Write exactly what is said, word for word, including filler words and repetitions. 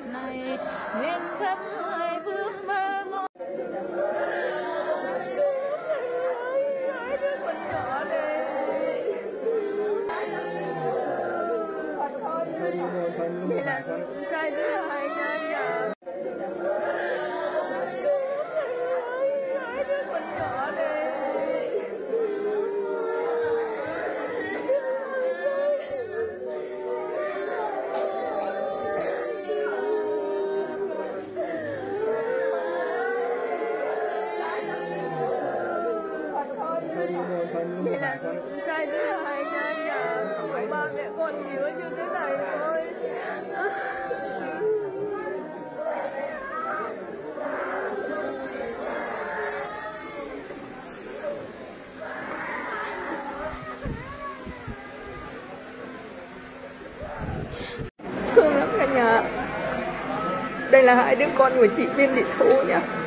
này nguyện khắp hai phương mơ mộng. Đây là trai thứ hai nha nhà. Đây là trai thứ hai nha nhà. Không phải ba mẹ con chỉ có như thế này thôi. Thương lắm cả nhà. Đây là hai đứa con của chị Viên Thị Thu nhá.